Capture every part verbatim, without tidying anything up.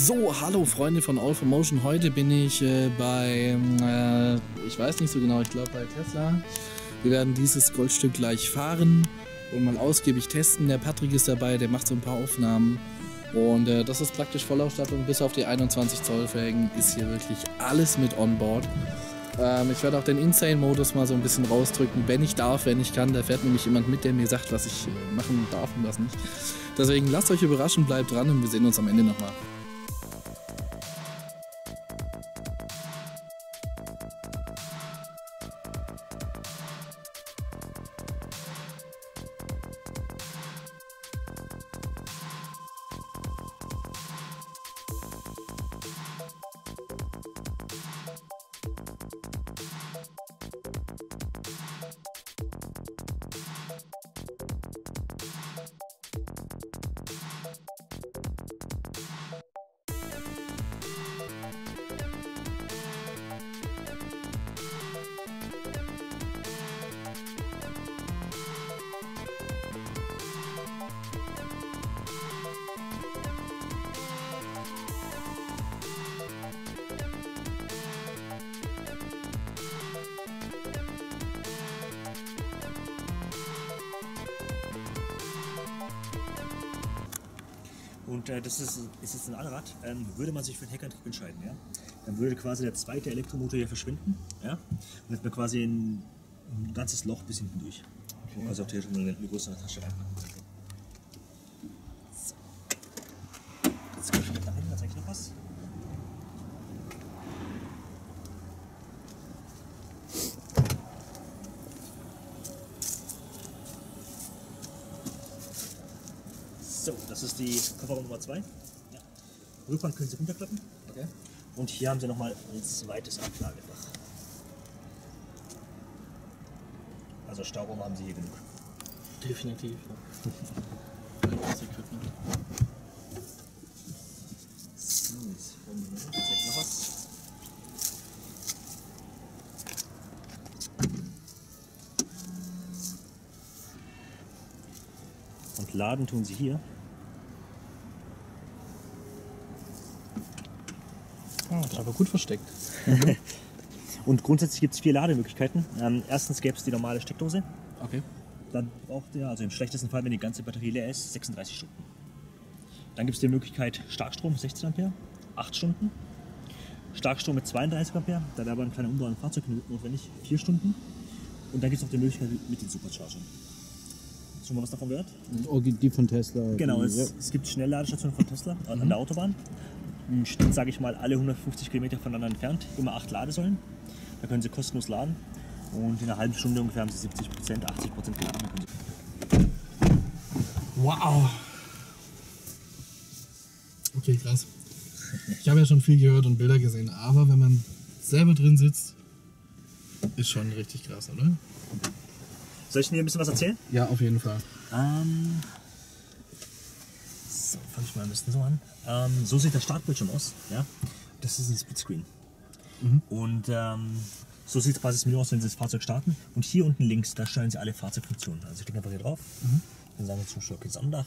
So, hallo Freunde von All for Motion. Heute bin ich äh, bei, äh, ich weiß nicht so genau, ich glaube bei Tesla. Wir werden dieses Goldstück gleich fahren und mal ausgiebig testen. Der Patrick ist dabei, der macht so ein paar Aufnahmen. Und äh, das ist praktisch Vollausstattung, bis auf die einundzwanzig Zoll Felgen ist hier wirklich alles mit onboard. Ähm, ich werde auch den Insane-Modus mal so ein bisschen rausdrücken, wenn ich darf, wenn ich kann. Da fährt nämlich jemand mit, der mir sagt, was ich äh, machen darf und was nicht. Deswegen lasst euch überraschen, bleibt dran und wir sehen uns am Ende nochmal. Und äh, das ist, ist jetzt ein Allrad, ähm, würde man sich für einen Heckantrieb entscheiden, ja? Dann würde quasi der zweite Elektromotor hier verschwinden, ja? Und hätte man quasi ein, ein ganzes Loch bis hinten durch. Okay. Also auch hier schon eine, eine größere Tasche reinpacken könnte. So. Jetzt gehe ich mit nach hinten, da zeige ich noch was. So, das ist die Kofferraum Nummer zwei. Ja. Rückwand können Sie runterklappen. Okay. Und hier haben Sie nochmal ein zweites Ablagefach. Also Stauraum haben Sie hier genug. Definitiv. Ja. So, jetzt zeige ich noch was. Und laden tun Sie hier. Oh, aber gut versteckt. Und grundsätzlich gibt es vier Lademöglichkeiten. Ähm, erstens gäbe es die normale Steckdose. Okay. Dann braucht ihr, also im schlechtesten Fall, wenn die ganze Batterie leer ist, sechsunddreißig Stunden. Dann gibt es die Möglichkeit Starkstrom, sechzehn Ampere, acht Stunden. Starkstrom mit zweiunddreißig Ampere, da wäre aber ein kleiner Umbau im Fahrzeug notwendig, vier Stunden. Und dann gibt es noch die Möglichkeit mit den Superchargern. Schon mal was davon gehört? Oh, die von Tesla. Genau, die, es, ja. es gibt Schnellladestationen von Tesla an mhm. der Autobahn. Im Schnitt, sage ich mal, alle hundertfünfzig Kilometer voneinander entfernt, immer acht Ladesäulen. Da können Sie kostenlos laden und in einer halben Stunde ungefähr haben Sie siebzig Prozent, achtzig Prozent geladen. Wow! Okay, krass. Ich habe ja schon viel gehört und Bilder gesehen, aber wenn man selber drin sitzt, ist schon richtig krass, oder? Soll ich Ihnen ein bisschen was erzählen? Ja, auf jeden Fall. Ähm, so, fange ich mal ein bisschen so an. Ähm, so sieht der Startbildschirm aus. Ja? Das ist ein Splitscreen. Mhm. Und ähm, so sieht quasi das Menü aus, wenn Sie das Fahrzeug starten. Und hier unten links, da stellen Sie alle Fahrzeugfunktionen. Also ich klicke einfach hier drauf. Mhm. Dann sagen wir zum Beispiel, okay, Sonnendach.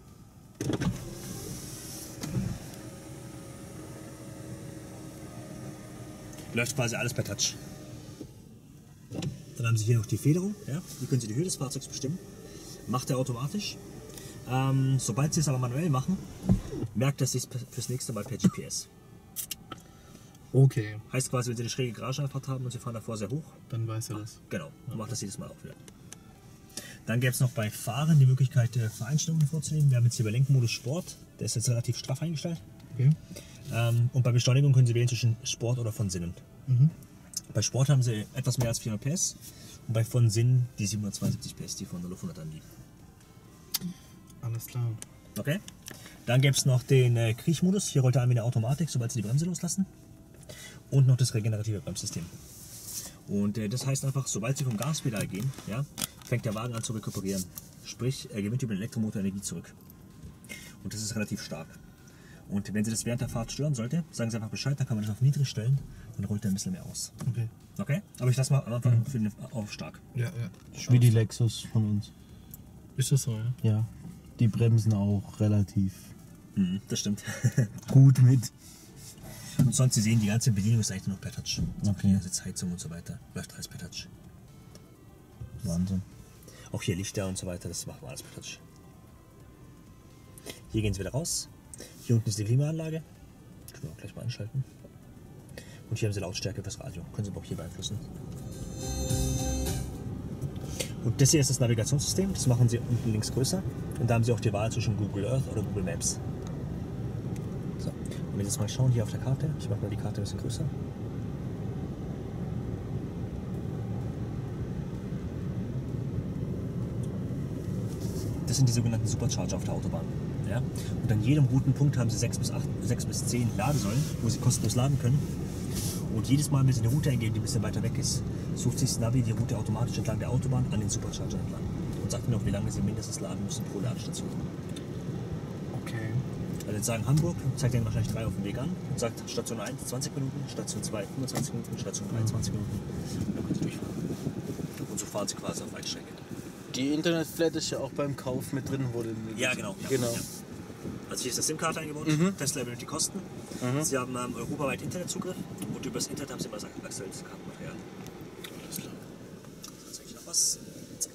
Läuft quasi alles per Touch. Dann haben Sie hier noch die Federung. Ja? Hier können Sie die Höhe des Fahrzeugs bestimmen. Macht er automatisch. Ähm, sobald Sie es aber manuell machen, merkt er sich fürs nächste Mal per G P S. Okay. Heißt quasi, wenn Sie eine schräge Garageneinfahrt haben und Sie fahren davor sehr hoch, dann weiß er das. Genau, dann macht das jedes Mal auch wieder. Dann gäbe es noch bei Fahren die Möglichkeit, Vereinstellungen vorzunehmen. Wir haben jetzt hier bei Lenkmodus Sport, der ist jetzt relativ straff eingestellt. Okay. Ähm, und bei Beschleunigung können Sie wählen zwischen Sport oder von Sinnen. Mhm. Bei Sport haben Sie etwas mehr als vierhundert P S und bei von Sinn die siebenhundertzweiundsiebzig P S, die von null auf hundert anliegen. Alles klar. Okay. Dann gäbe es noch den äh, Kriechmodus. Hier rollt er an wie eine Automatik, sobald Sie die Bremse loslassen. Und noch das regenerative Bremssystem. Und äh, das heißt einfach, sobald Sie vom Gaspedal gehen, ja, fängt der Wagen an zu rekuperieren. Sprich, er gewinnt über den Elektromotor Energie zurück. Und das ist relativ stark. Und wenn Sie das während der Fahrt stören sollte, sagen Sie einfach Bescheid, dann kann man das auf niedrig stellen, dann rollt er ein bisschen mehr aus. Okay. Okay? Aber ich lasse mal am Anfang für den auf stark. Ja, ja. Wie die Lexus von uns. Ist das so, ja? Ja. Die bremsen auch relativ Mhm, das stimmt. gut mit. Und sonst, Sie sehen, die ganze Bedienung ist eigentlich nur noch per Touch. Okay. Also Sitzheizung und so weiter. Läuft alles per Touch. Wahnsinn. Auch hier Lichter und so weiter, das machen wir alles per Touch. Hier gehen Sie wieder raus. Hier unten ist die Klimaanlage. Können wir auch gleich mal anschalten. Und hier haben Sie Lautstärke fürs Radio. Können Sie aber auch hier beeinflussen. Und das hier ist das Navigationssystem. Das machen Sie unten links größer. Und da haben Sie auch die Wahl zwischen Google Earth oder Google Maps. So. Und wenn Sie jetzt mal schauen hier auf der Karte. Ich mache mal die Karte ein bisschen größer. Das sind die sogenannten Supercharger auf der Autobahn. Ja? Und an jedem Routenpunkt haben Sie sechs bis, acht, sechs bis zehn Ladesäulen, wo Sie kostenlos laden können. Und jedes Mal, wenn Sie eine Route eingeben, die ein bisschen weiter weg ist, sucht sich das Navi die Route automatisch entlang der Autobahn an den Supercharger entlang. Und sagt Ihnen auch, wie lange Sie mindestens laden müssen pro Ladestation. Okay. Also jetzt sagen Hamburg, zeigt Ihnen wahrscheinlich drei auf dem Weg an und sagt Station eins zwanzig Minuten, Station zwei fünfundzwanzig Minuten, Station drei zwanzig Minuten. Und dann können Sie durchfahren. Und so fahren Sie quasi auf Weitstrecke. Die Internetflat ist ja auch beim Kauf mit drin, wurde. Ja, genau. Ja, genau. Ja. Also hier ist das SIM-Karte eingebaut, Mhm. Tesla übernimmt die Kosten. Mhm. Sie haben ähm, europaweit Internetzugriff und über das Internet haben Sie immer das aktuelle Kartenmaterial. Alles klar. Jetzt zeige ich noch was. Zack.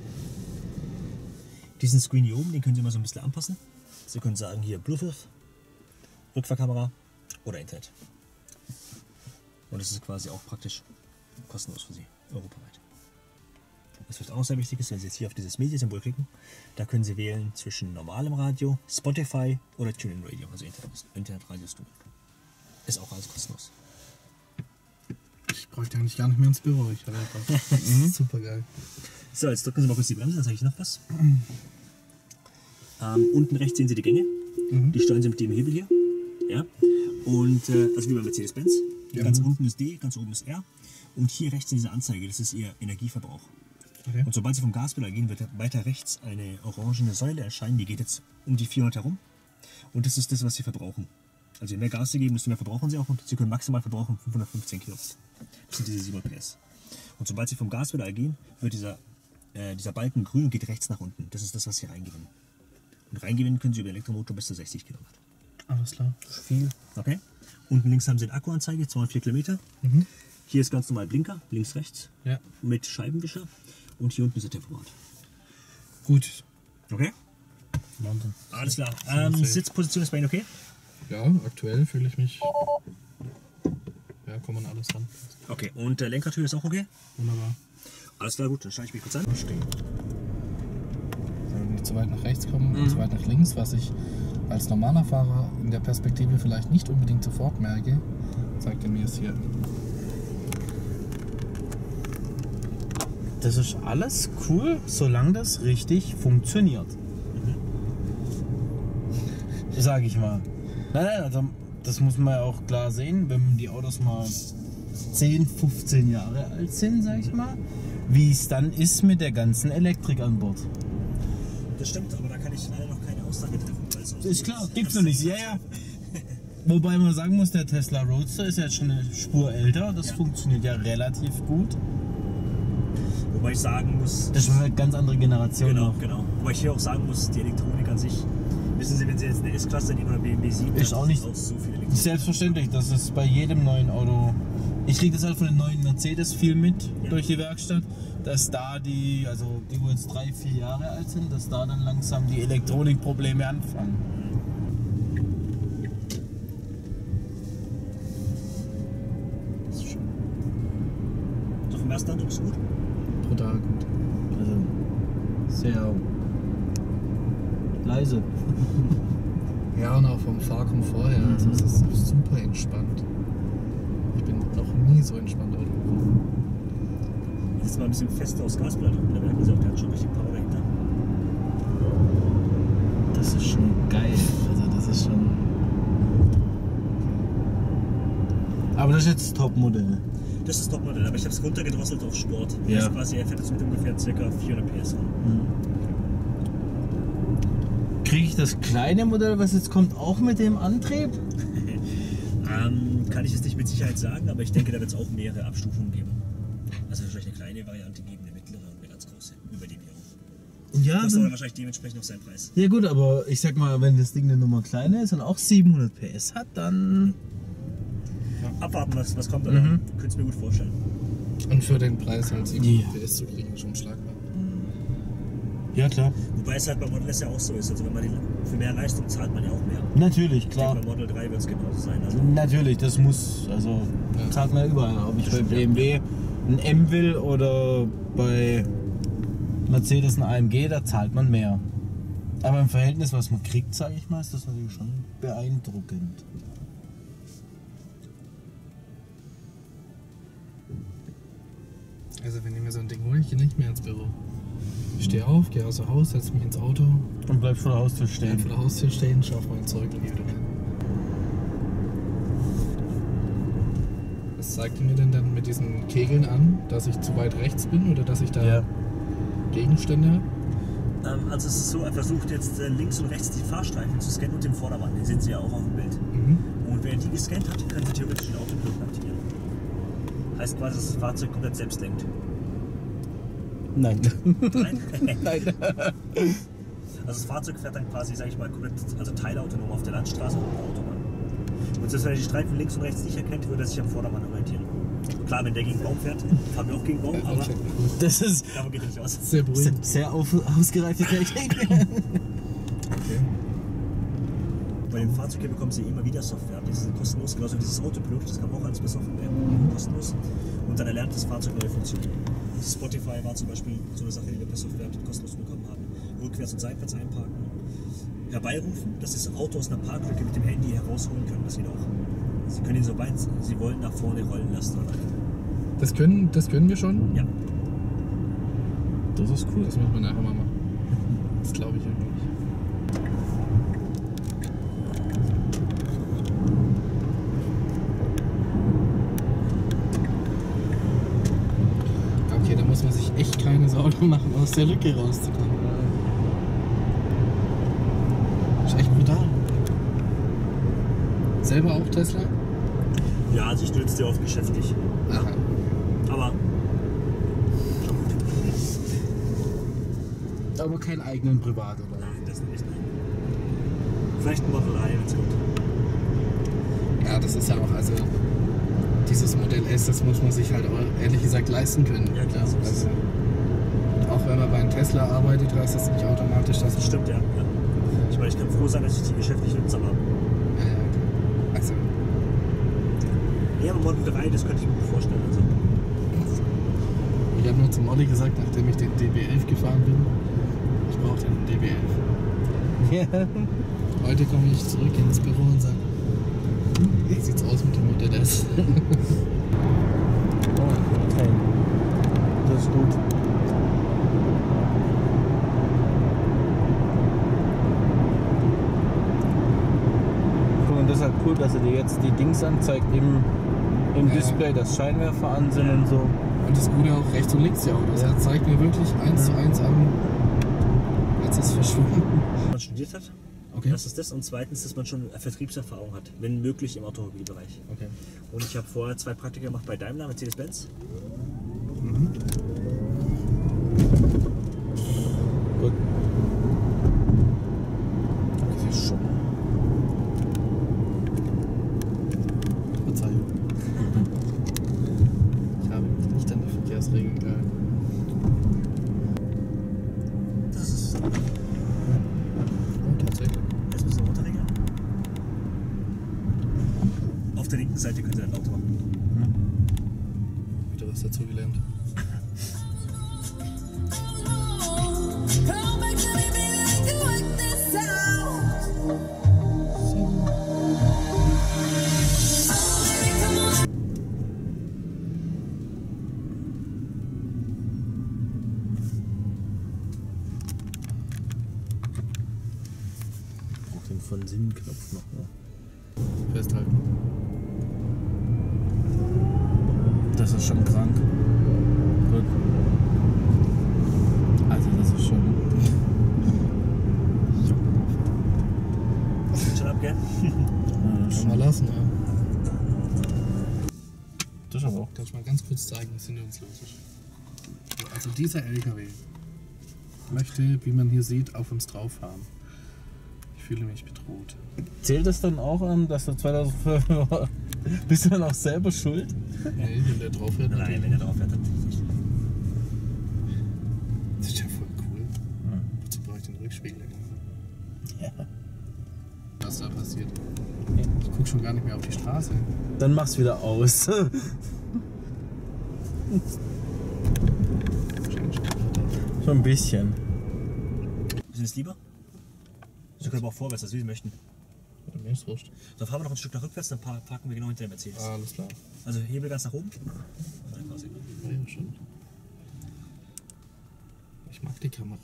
Diesen Screen hier oben, den können Sie immer so ein bisschen anpassen. Sie können sagen hier Bluetooth, Rückfahrkamera oder Internet. Und das ist quasi auch praktisch kostenlos für Sie, europaweit. Was vielleicht auch noch sehr wichtig ist, wenn Sie jetzt hier auf dieses Media-Symbol klicken, da können Sie wählen zwischen normalem Radio, Spotify oder TuneIn Radio, also Internet, Internetradio-Streaming. Ist auch alles kostenlos. Ich bräuchte eigentlich gar nicht mehr ins Büro. Ich habe einfach. Das ist super geil. So, jetzt drücken Sie mal kurz die Bremse, dann zeige ich noch was. Ähm, unten rechts sehen Sie die Gänge. Mhm. Die steuern Sie mit dem Hebel hier. Ja. Und, äh, also wie bei Mercedes-Benz. Ja. Ganz unten ist D, ganz oben ist R. Und hier rechts diese Anzeige, das ist Ihr Energieverbrauch. Okay. Und sobald Sie vom Gaspedal gehen, wird weiter rechts eine orangene Säule erscheinen, die geht jetzt um die vierhundert herum. Und das ist das, was Sie verbrauchen. Also je mehr Gas Sie geben, desto mehr verbrauchen Sie auch und Sie können maximal verbrauchen fünfhundertfünfzehn Kilowatt. Das sind diese siebenhundert P S. Und sobald Sie vom Gaspedal gehen, wird dieser, äh, dieser Balken grün und geht rechts nach unten. Das ist das, was Sie reingewinnen. Und reingewinnen können Sie über Elektromotor bis zu sechzig Kilowatt. Alles klar. Viel. Okay? Unten links haben Sie eine Akkuanzeige, zweihundertvier Kilometer. Mhm. Hier ist ganz normal Blinker, links, rechts, Ja. mit Scheibenwischer. Und hier unten ist der Tempomat. Gut. Okay? Wahnsinn. Alles klar. Ähm, Sitzposition ist bei Ihnen okay? Ja, aktuell fühle ich mich. Ja, kommt man alles ran. Okay. Und der Lenkertür ist auch okay? Wunderbar. Alles klar, gut. Dann steige ich mich kurz an. Stehen. Wenn wir nicht zu weit nach rechts kommen und zu weit nach links, was ich als normaler Fahrer in der Perspektive vielleicht nicht unbedingt sofort merke, zeigt er mir es hier. Das ist alles cool, solange das richtig funktioniert. Sag ich mal. Nein, nein, also das muss man ja auch klar sehen, wenn die Autos mal zehn, fünfzehn Jahre alt sind, sag ich mal, wie es dann ist mit der ganzen Elektrik an Bord. Das stimmt, aber da kann ich leider noch keine Aussage treffen. Weil es Ist klar, gibt's noch nicht, ja, ja. Wobei man sagen muss, der Tesla Roadster ist jetzt schon eine Spur älter, das Ja. funktioniert ja relativ gut. Wobei ich sagen muss. Das ist schon eine ganz andere Generation Genau, noch. genau. Wobei ich hier auch sagen muss, die Elektronik an sich. Wissen Sie, wenn Sie jetzt eine S-Klasse nehmen oder B M W sieben, Ist auch nicht so viel Elektronik. selbstverständlich, das ist bei jedem neuen Auto. Ich kriege das halt von den neuen Mercedes viel mit Ja. durch die Werkstatt, dass da die, also die wo jetzt drei, vier Jahre alt sind, dass da dann langsam die Elektronikprobleme anfangen. Das ist schön. So vom ersten Eindruck ist gut. Brutal gut. Also sehr leise. Ja, und auch vom Fahrkomfort her. Also es ist super entspannt. Ich bin noch nie so entspannt Auto gefahren. Das ist mal ein bisschen fester aus Gaspedal drücken, da merken Sie auch, der hat schon richtig Power dahinter. Das ist schon geil. Also das ist schon. Aber das ist jetzt das Topmodell. Das ist das Topmodell, aber ich habe es runtergedrosselt auf Sport. Ja. Das ist quasi, er fährt jetzt mit ungefähr ca. vierhundert P S an. Kriege ich das kleine Modell, was jetzt kommt, auch mit dem Antrieb? ähm, kann ich jetzt nicht mit Sicherheit sagen, aber ich denke, da wird es auch mehrere Abstufungen geben. Also vielleicht eine kleine Variante geben, eine mittlere und eine ganz große, über die wir auch. Ja, kostet dann- aber wahrscheinlich dementsprechend auch seinen Preis. Ja gut, aber ich sag mal, wenn das Ding eine Nummer kleiner ist und auch siebenhundert P S hat, dann... Abwarten, was, was kommt, Mhm. oder? Könnte es mir gut vorstellen. Und für den Preis halt siebenhundert Ja. P S zu kriegen, ist schon schlagbar. Ja klar. Wobei es halt bei Model S ja auch so ist. Also wenn man die, für mehr Leistung zahlt man ja auch mehr. Natürlich, Ich klar. denke, bei Model drei wird es genauso sein. Also Natürlich, das muss, also Ja. zahlt man überall. Ob ich bei B M W ein M will oder bei Mercedes ein A M G, da zahlt man mehr. Aber im Verhältnis, was man kriegt, sage ich mal, ist das natürlich schon beeindruckend. Also wenn ich mir so ein Ding hole, ich gehe nicht mehr ins Büro. Ich stehe auf, gehe außer Haus, setze mich ins Auto, Und bleib vor der Haustür stehe stehen. vor der Haustür stehen, schaue auf mein Zeug und gehe wieder rein. Was zeigt ihr mir denn dann mit diesen Kegeln an, dass ich zu weit rechts bin oder dass ich da Ja. Gegenstände habe? Ähm, also es ist so, er versucht jetzt äh, links und rechts die Fahrstreifen zu scannen und den Vordermann. Den sehen Sie ja auch auf dem Bild. Mhm. Und wenn er die gescannt hat, können Sie theoretisch den Autopiloten aktivieren. Heißt quasi, dass das Fahrzeug komplett selbst lenkt. Nein. Nein? Nein. Also das Fahrzeug fährt dann quasi, sag ich mal, komplett, also teilautonom auf der Landstraße und auf der Autobahn. Und selbst wenn er die Streifen links und rechts nicht erkennt, würde er sich am Vordermann orientieren. Klar, wenn der gegen den Baum fährt, fahren wir auch gegen den Baum, aber Okay. Das ist davon geht er nicht aus. Sehr sehr, beruhigend. sehr auf, ausgereifte Technik. Okay. Bei dem Fahrzeug hier bekommen Sie immer wieder Software. Die sind kostenlos, genauso wie dieses Autopilot, das kann man auch alles besoffen werden. Kostenlos. Und dann erlernt das Fahrzeug neue Funktionen. Spotify war zum Beispiel so eine Sache, die wir per Software kostenlos bekommen haben. Rückwärts und seitwärts einparken. Herbeirufen, dass Sie das Auto aus einer Parklücke mit dem Handy herausholen können, das geht auch. Sie können ihn, sobald Sie wollen, nach vorne rollen lassen. Das können, das können wir schon? Ja. Das ist cool. Das müssen wir nachher mal machen. Das glaube ich irgendwie nicht. Okay, da muss man sich echt keine Sorgen machen, aus der Lücke rauszukommen. Das ist echt brutal. Selber auch Tesla? Ja, also ich nutze die oft geschäftlich. Aha. Aber Aber keinen eigenen Privat, oder? nein, das nicht. Vielleicht ein Model drei, wenn es kommt. Ja, das ist ja auch, also dieses Modell S, das muss man sich halt auch ehrlich gesagt leisten können. Ja, klar, so ist es. Also, auch wenn man bei einem Tesla arbeitet, heißt das nicht automatisch, dass Das stimmt, ja. ja. Ich meine, ich kann froh sein, dass ich die geschäftlich nutze, aber. Ja, ja, okay. Also, Ja, aber Model drei, das könnte ich mir gut vorstellen. Also. ich habe nur zum Olli gesagt, nachdem ich den D B elf gefahren bin, ich brauche den D B elf. Ja. Heute komme ich zurück ins Büro und sage, wie sieht's aus mit dem Modell S? Oh, okay. Das ist gut. Guck, und das ist halt cool, dass er dir jetzt die Dings anzeigt im, im Ja. Display, dass Scheinwerfer an sind und so. Und das Gute auch rechts und links die Autos. Er zeigt mir wirklich eins zu eins an. Jetzt ist es verschwunden. Wenn man studiert hat, Okay. das ist das. Und zweitens, dass man schon Vertriebserfahrung hat, wenn möglich im Automobilbereich. Okay. Und ich habe vorher zwei Praktika gemacht bei Daimler, Mercedes-Benz. Gut. Das ist schon. Verzeihung. Ich habe mich nicht an die Verkehrsregeln gehalten. Das ist Oh, tatsächlich. jetzt müssen wir runterregeln. Auf der linken Seite könnt ihr ein Auto machen. Wieder was dazugelernt. Auch den von Sinn-Knopf noch. Ne? Festhalten. Das ist schon krank. Gut. Also das ist schon. Geht schon ab, gell? Ja, das ist Kann man schon. lassen, ja. Das ist aber auch. Kann ich mal ganz kurz zeigen, was hinter uns los ist. Also dieser L K W möchte, wie man hier sieht, auf uns drauf fahren. Ich fühle mich bedroht. Zählt das dann auch an, dass du zweitausendfünf war? Bist du dann auch selber schuld? Nee, wenn der drauf fährt. Nein, wenn er drauf fährt, dann nicht. Das ist ja voll cool. Ja. Wozu brauche ich den Rückspiegel? Ja. Was da passiert? Ich guck schon gar nicht mehr auf die Straße. Dann mach's wieder aus. So ein bisschen. Ist es lieber? Sie können aber auch vorwärts, das wie Sie möchten. Ja, mir ist wurscht. Dann fahren wir noch ein Stück nach rückwärts, dann pa- parken wir genau hinter dem Mercedes. Ah, alles klar. Also Hebel ganz nach oben. Nein, quasi. Ja, ja, schon. Ich mag die Kamera.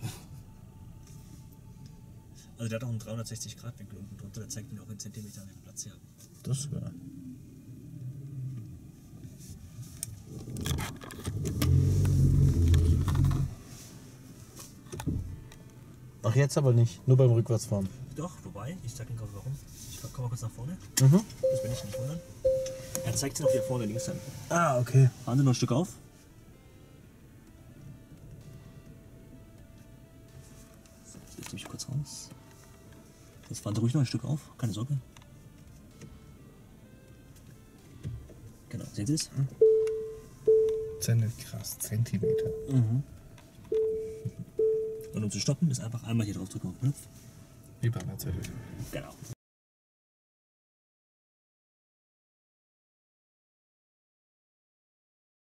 Also der hat auch einen dreihundertsechzig Grad Winkel unten drunter, der zeigt Ihnen auch in Zentimetern den Platz her. Das ist geil. Ach, jetzt aber nicht. Nur beim Rückwärtsfahren. Doch, wobei, ich sag Ihnen gerade warum. Ich komme mal kurz nach vorne. Mhm. Das will ich nicht wundern. Er zeigt Sie noch hier vorne links an. Ah, okay. Fahren Sie noch ein Stück auf. So, jetzt lüfte ich mich kurz raus. Jetzt fahren Sie ruhig noch ein Stück auf, keine Sorge. Genau, sehen Sie es? Krass, Zentimeter. Mhm. Und um zu stoppen, ist einfach einmal hier drauf drücken auf den Knopf. Wie bei einer Zettel. Genau.